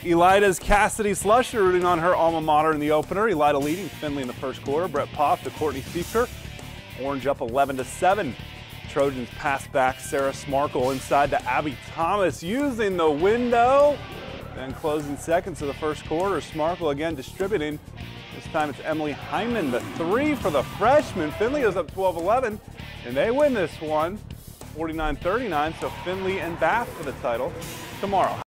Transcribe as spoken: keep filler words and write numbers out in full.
Elida's Cassidy Slusher rooting on her alma mater in the opener. Elida leading Findlay in the first quarter. Brett Poff to Courtney Seeker. Orange up eleven to seven. Trojans pass back Sarah Smarkle inside to Abby Thomas using the window. Then closing seconds of the first quarter, Smarkle again distributing. This time it's Emily Hyman, the three for the freshman. Findlay is up twelve eleven, and they win this one forty-nine thirty-nine. So Findlay and Bath for the title tomorrow.